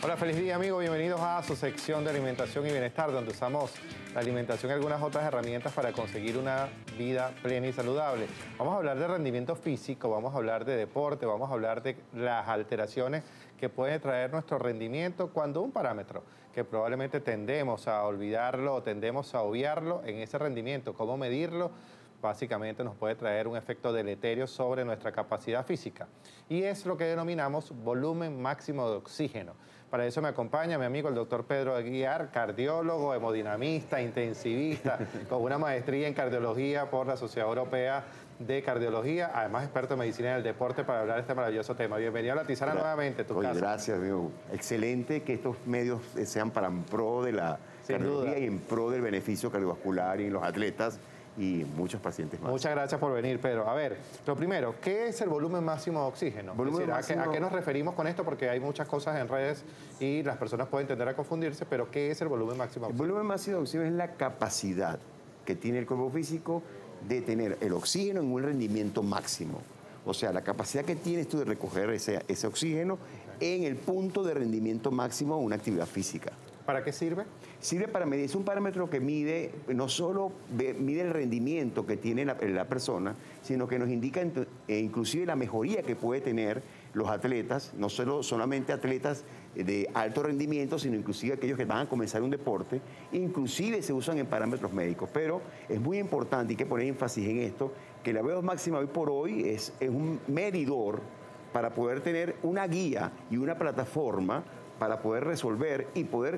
Hola, feliz día, amigos. Bienvenidos a su sección de alimentación y bienestar, donde usamos la alimentación y algunas otras herramientas para conseguir una vida plena y saludable. Vamos a hablar de rendimiento físico, vamos a hablar de deporte, vamos a hablar de las alteraciones que puede traer nuestro rendimiento cuando un parámetro que probablemente tendemos a olvidarlo o tendemos a obviarlo en ese rendimiento, cómo medirlo, básicamente nos puede traer un efecto deleterio sobre nuestra capacidad física. Y es lo que denominamos volumen máximo de oxígeno. Para eso me acompaña mi amigo el doctor Pedro Aguiar, cardiólogo, hemodinamista, intensivista, con una maestría en cardiología por la Sociedad Europea de Cardiología, además experto en medicina del deporte, para hablar de este maravilloso tema. Bienvenido a La Tisana nuevamente, tu casa. Gracias, amigo. Excelente que estos medios sean para en pro de la cardiología y en pro del beneficio cardiovascular y en los atletas y muchos pacientes más. Muchas gracias por venir, Pedro. A ver, lo primero, ¿qué es el volumen máximo de oxígeno? ¿A qué nos referimos con esto? Porque hay muchas cosas en redes y las personas pueden tender a confundirse, pero ¿qué es el volumen máximo de oxígeno? El volumen máximo de oxígeno es la capacidad que tiene el cuerpo físico de tener el oxígeno en un rendimiento máximo. O sea, la capacidad que tienes tú de recoger ese oxígeno en el punto de rendimiento máximo de una actividad física. ¿Para qué sirve? Sirve para medir, es un parámetro que mide, no solo mide el rendimiento que tiene la persona, sino que nos indica inclusive la mejoría que puede tener los atletas, no solamente atletas de alto rendimiento, sino inclusive aquellos que van a comenzar un deporte, inclusive se usan en parámetros médicos. Pero es muy importante, y hay que poner énfasis en esto, que la VO2 máxima hoy por hoy es un medidor para poder tener una guía y una plataforma para poder resolver y poder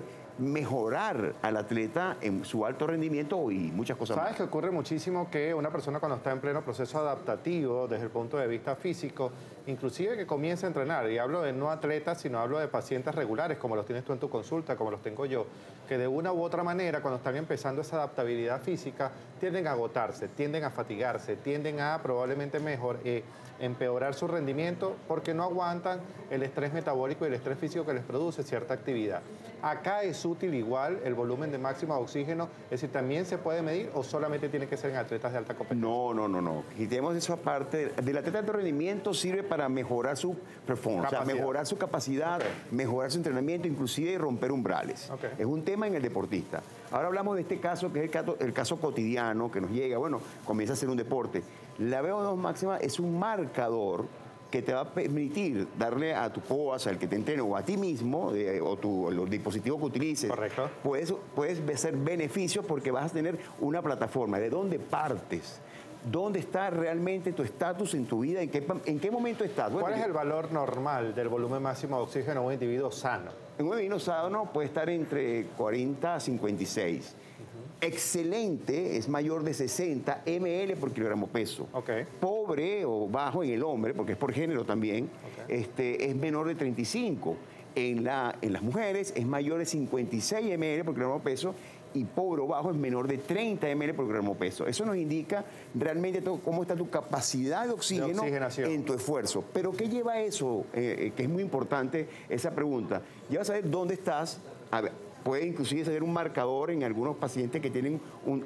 mejorar al atleta en su alto rendimiento y muchas cosas más. ¿Sabes que ocurre muchísimo que una persona cuando está en pleno proceso adaptativo desde el punto de vista físico, inclusive que comienza a entrenar, y hablo de no atletas, sino hablo de pacientes regulares, como los tienes tú en tu consulta, como los tengo yo, que de una u otra manera, cuando están empezando esa adaptabilidad física, tienden a agotarse, tienden a fatigarse, tienden a probablemente empeorar su rendimiento porque no aguantan el estrés metabólico y el estrés físico que les produce cierta actividad. Acá es útil igual el volumen de máximo de oxígeno, es decir, ¿también se puede medir o solamente tiene que ser en atletas de alta competencia? No. Quitemos eso aparte. Del atleta de alto rendimiento sirve para mejorar su performance, o sea, mejorar su capacidad, mejorar su entrenamiento, inclusive romper umbrales. Es un tema en el deportista. Ahora hablamos de este caso, que es el caso cotidiano que nos llega, bueno, comienza a hacer un deporte. La VO2 máxima es un marcador que te va a permitir darle a tu coach, al que te entrene, o a ti mismo, o los dispositivos que utilices. Correcto. Puedes ser beneficios porque vas a tener una plataforma de dónde partes, dónde está realmente tu estatus en tu vida, en qué momento estás. Bueno, ¿cuál es el valor normal del volumen máximo de oxígeno en un individuo sano? En un individuo sano puede estar entre 40 a 56. Excelente es mayor de 60 ml por kilogramo peso. Pobre o bajo en el hombre, porque es por género también, es menor de 35. En las mujeres es mayor de 56 ml por kilogramo peso y pobre o bajo es menor de 30 ml por kilogramo peso. Eso nos indica realmente cómo está tu capacidad de oxígeno en tu esfuerzo. Pero ¿qué lleva eso? Que es muy importante esa pregunta. Lleva a saber dónde estás. A ver, puede inclusive ser un marcador en algunos pacientes que tienen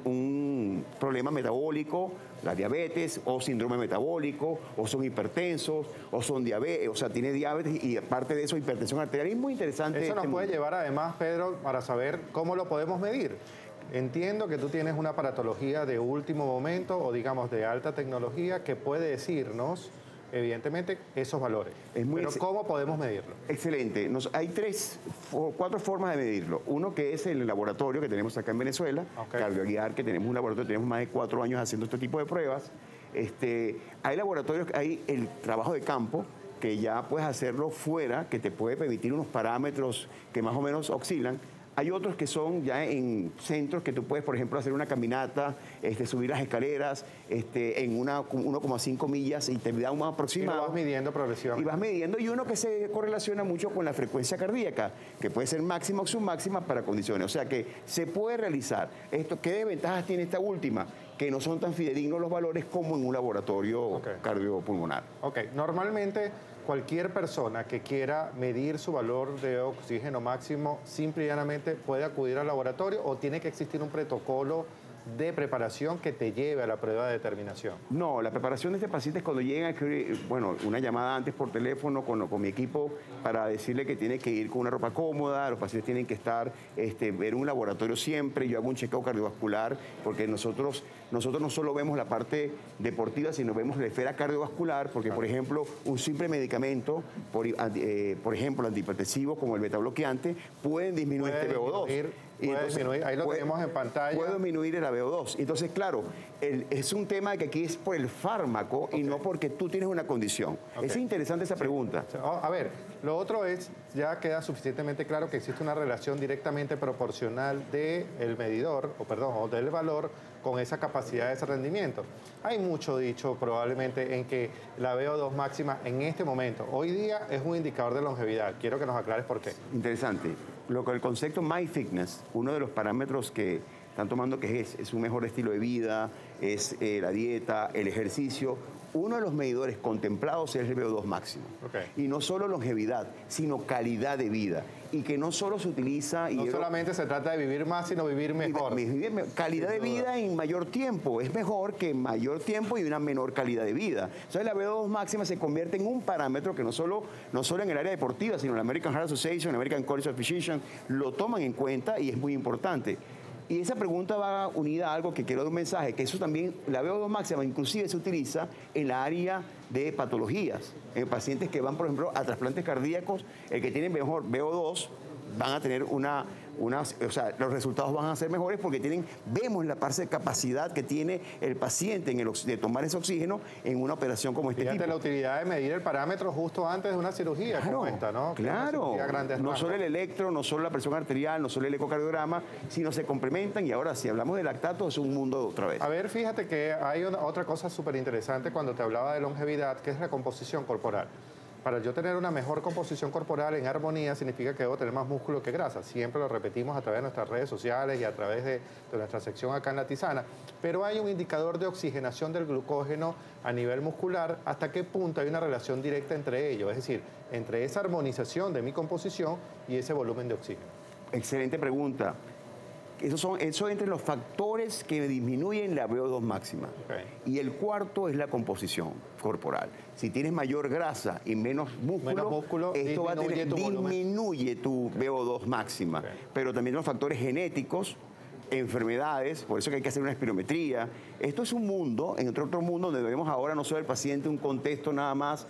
un problema metabólico, la diabetes o síndrome metabólico, o son hipertensos, o son diabetes, o sea, tiene diabetes y aparte de eso hipertensión arterial. Es muy interesante. Eso nos puede llevar además, Pedro, para saber cómo lo podemos medir. Entiendo que tú tienes una aparatología de último momento o digamos de alta tecnología que puede decirnos evidentemente esos valores. Pero ¿cómo podemos medirlo? Excelente. Hay 4 formas de medirlo. Uno que es el laboratorio que tenemos acá en Venezuela, Cardioaguiar, que tenemos un laboratorio, tenemos más de 4 años haciendo este tipo de pruebas. Hay laboratorios, hay el trabajo de campo, que ya puedes hacerlo fuera, que te puede permitir unos parámetros que más o menos oscilan. Hay otros que son ya en centros que tú puedes, por ejemplo, hacer una caminata, subir las escaleras en 1,5 millas y te da un aproximado. Y lo vas midiendo progresivamente. Y vas midiendo, y uno que se correlaciona mucho con la frecuencia cardíaca, que puede ser máxima o submáxima para condiciones. O sea que se puede realizar. ¿Qué ventajas tiene esta última? Que no son tan fidedignos los valores como en un laboratorio cardiopulmonar. Normalmente cualquier persona que quiera medir su valor de oxígeno máximo simple y llanamente puede acudir al laboratorio o tiene que existir un protocolo de preparación que te lleve a la prueba de determinación? No, la preparación de este paciente es cuando llega, bueno, una llamada antes por teléfono con mi equipo para decirle que tiene que ir con una ropa cómoda, los pacientes tienen que estar, ver un laboratorio siempre, yo hago un chequeo cardiovascular, porque nosotros no solo vemos la parte deportiva, sino vemos la esfera cardiovascular, porque, por ejemplo, un simple medicamento, por ejemplo, antihipertensivo como el beta-bloqueante, pueden disminuir este VO2. Disminuir, ahí lo tenemos en pantalla. Puede disminuir el VO2. Entonces, claro, es un tema que aquí es por el fármaco y no porque tú tienes una condición. Es interesante esa pregunta. A ver, lo otro es, ya queda suficientemente claro que existe una relación directamente proporcional del medidor, o del valor, con esa capacidad de ese rendimiento. Hay mucho dicho probablemente en que la VO2 máxima en este momento, hoy día, es un indicador de longevidad. Quiero que nos aclares por qué. Interesante. El concepto MyFitness, uno de los parámetros que están tomando que es un mejor estilo de vida, es la dieta, el ejercicio. Uno de los medidores contemplados es el VO2 máximo. Y no solo longevidad, sino calidad de vida. Y que no solo se utiliza... No solamente se trata de vivir más, sino vivir mejor. Calidad de vida en mayor tiempo. Es mejor que mayor tiempo y una menor calidad de vida. Entonces la VO2 máxima se convierte en un parámetro que no solo en el área deportiva, sino la American Heart Association, American College of Physicians, lo toman en cuenta y es muy importante. Y esa pregunta va unida a algo que quiero dar un mensaje, que eso también, la VO2 máxima inclusive se utiliza en la área de patologías. En pacientes que van, por ejemplo, a trasplantes cardíacos, el que tiene mejor VO2 van a tener o sea, los resultados van a ser mejores porque vemos la parte de capacidad que tiene el paciente de tomar ese oxígeno en una operación como este tipo. Fíjate la utilidad de medir el parámetro justo antes de una cirugía como esta, ¿no? Claro, no solo el electro, no solo la presión arterial, no solo el ecocardiograma, sino se complementan y ahora si hablamos de lactato es un mundo otra vez. A ver, fíjate que hay otra cosa súper interesante cuando te hablaba de longevidad, que es la composición corporal. Para yo tener una mejor composición corporal en armonía significa que debo tener más músculo que grasa. Siempre lo repetimos a través de nuestras redes sociales y a través de nuestra sección acá en La Tisana. Pero hay un indicador de oxigenación del glucógeno a nivel muscular. ¿Hasta qué punto hay una relación directa entre ellos? Es decir, entre esa armonización de mi composición y ese volumen de oxígeno. Excelente pregunta. Eso entre los factores que disminuyen la VO2 máxima. Y el cuarto es la composición corporal. Si tienes mayor grasa y menos músculo esto disminuye tu VO2 máxima. Pero también los factores genéticos, enfermedades, por eso que hay que hacer una espirometría. Esto es un mundo, en otro mundo donde vemos ahora no solo el paciente, un contexto nada más,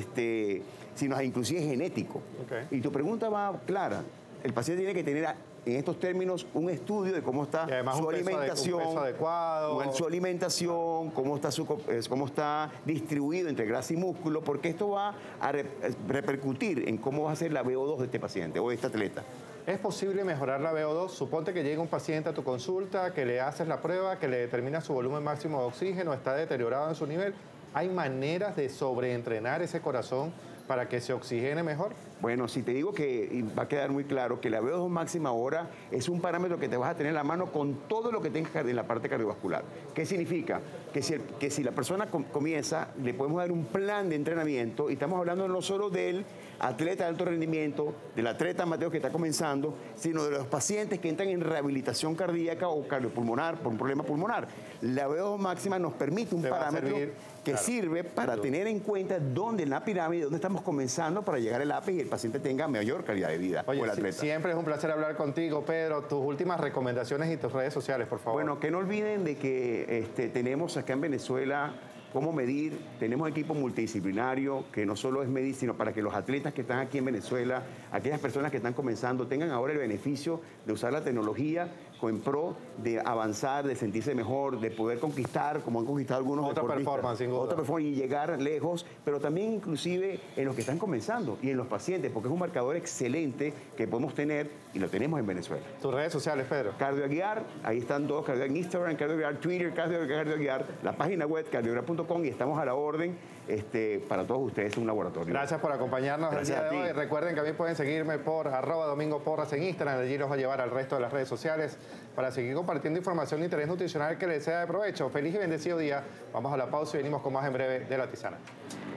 sino inclusive genético. Y tu pregunta va clara. El paciente tiene que tener en estos términos un estudio de cómo está su alimentación, un peso adecuado, su alimentación, cómo está distribuido entre grasa y músculo, porque esto va a repercutir en cómo va a ser la VO2 de este paciente o de este atleta. ¿Es posible mejorar la VO2? Suponte que llega un paciente a tu consulta, que le haces la prueba, que le determina su volumen máximo de oxígeno, está deteriorado en su nivel. ¿Hay maneras de sobreentrenar ese corazón para que se oxigene mejor? Bueno, si te digo que va a quedar muy claro que la VO2 máxima ahora es un parámetro que te vas a tener en la mano con todo lo que tengas en la parte cardiovascular. ¿Qué significa? Que si la persona comienza, le podemos dar un plan de entrenamiento y estamos hablando no solo del atleta de alto rendimiento, del atleta amateur que está comenzando, sino de los pacientes que entran en rehabilitación cardíaca o cardiopulmonar por un problema pulmonar. La VO2 máxima nos permite un parámetro que sirve para tener en cuenta dónde en la pirámide, dónde estamos comenzando para llegar al ápice y el paciente tenga mayor calidad de vida. Oye, siempre es un placer hablar contigo, Pedro. Tus últimas recomendaciones y tus redes sociales, por favor. Bueno, que no olviden de que tenemos acá en Venezuela cómo medir. Tenemos equipo multidisciplinario que no solo es medir, sino para que los atletas que están aquí en Venezuela, aquellas personas que están comenzando, tengan ahora el beneficio de usar la tecnología en pro de avanzar, de sentirse mejor, de poder conquistar, como han conquistado algunos deportistas. Otra performance, sin duda. Otra performance y llegar lejos, pero también inclusive en los que están comenzando y en los pacientes, porque es un marcador excelente que podemos tener y lo tenemos en Venezuela. Tus redes sociales, Pedro. CardioGuiar, ahí están todos, CardioGuiar en Instagram, CardioGuiar, Twitter, CardioGuiar, la página web cardioguiar.com y estamos a la orden para todos ustedes, un laboratorio. Gracias por acompañarnos el día de hoy. Recuerden que también pueden seguirme por @DomingoPorras en Instagram, allí los va a llevar al resto de las redes sociales para seguir compartiendo información de interés nutricional que les sea de provecho. Feliz y bendecido día. Vamos a la pausa y venimos con más en breve de La Tisana.